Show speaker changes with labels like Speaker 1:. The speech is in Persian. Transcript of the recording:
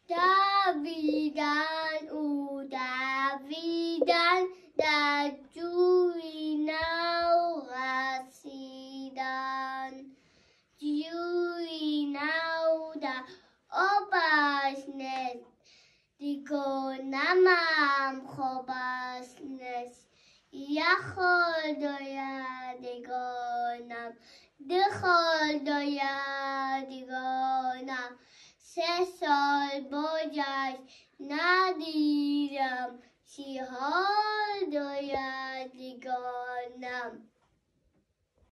Speaker 1: دویدن او دویدن در جوی نو رسیدن جوی نو در آبش نست دیگرم خوابش نست یخال داید دیگرم دخال داید دیگرم 3 سال بگذشت ندیدم چی حال داید دیگرم